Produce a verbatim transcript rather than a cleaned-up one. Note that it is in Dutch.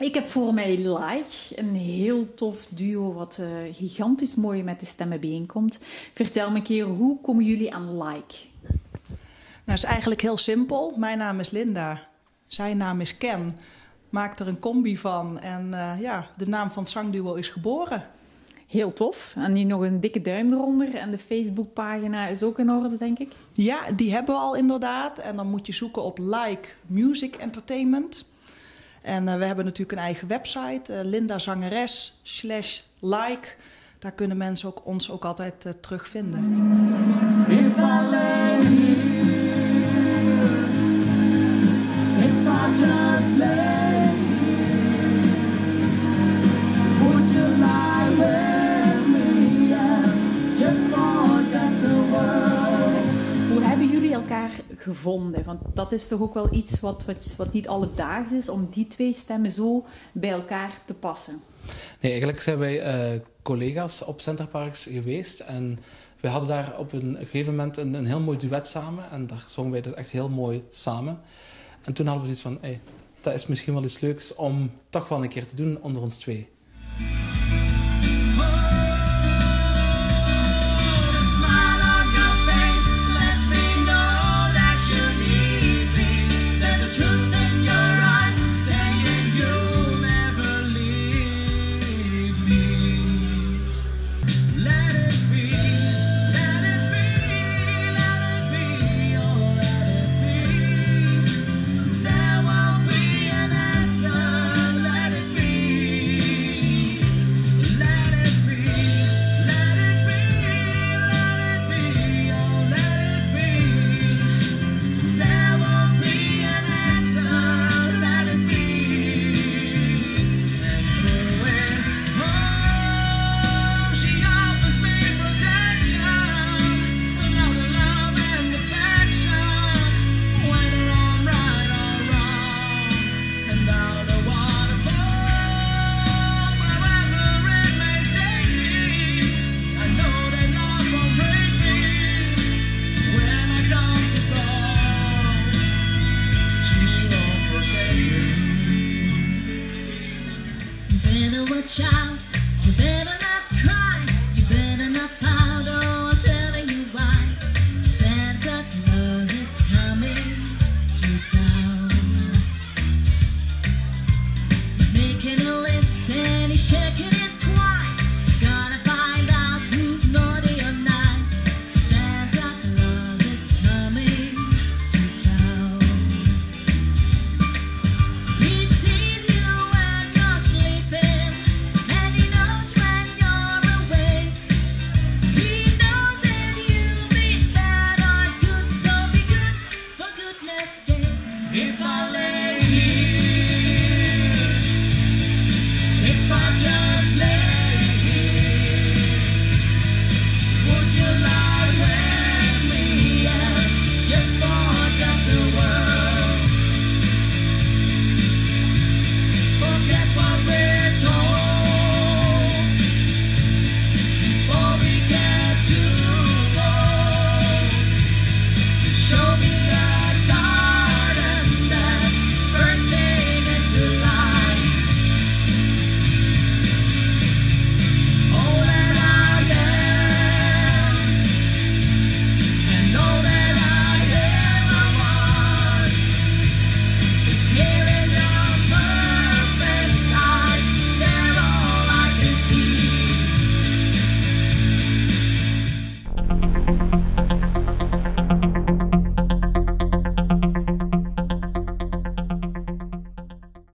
Ik heb voor mij Like, een heel tof duo wat uh, gigantisch mooi met de stemmen bijeenkomt. Vertel me een keer, hoe komen jullie aan Like? Nou, het is eigenlijk heel simpel. Mijn naam is Linda, zijn naam is Ken. Maak er een combi van en uh, ja, de naam van het zangduo is geboren. Heel tof. En nu nog een dikke duim eronder. En de Facebookpagina is ook in orde, denk ik? Ja, die hebben we al inderdaad. En dan moet je zoeken op Like Music Entertainment. En uh, we hebben natuurlijk een eigen website, uh, Linda Zangeres slash like. Daar kunnen mensen ook, ons ook altijd uh, terugvinden. If I lay here, if I just lay here, would you lie with me and just forget the world? Hoe hebben jullie elkaar gevonden? Want dat is toch ook wel iets wat, wat, wat niet alledaags is, om die twee stemmen zo bij elkaar te passen. Nee, eigenlijk zijn wij uh, collega's op Centerparks geweest. En we hadden daar op een gegeven moment een, een heel mooi duet samen. En daar zongen wij dus echt heel mooi samen. En toen hadden we zoiets van, hey, dat is misschien wel iets leuks om toch wel een keer te doen onder ons twee.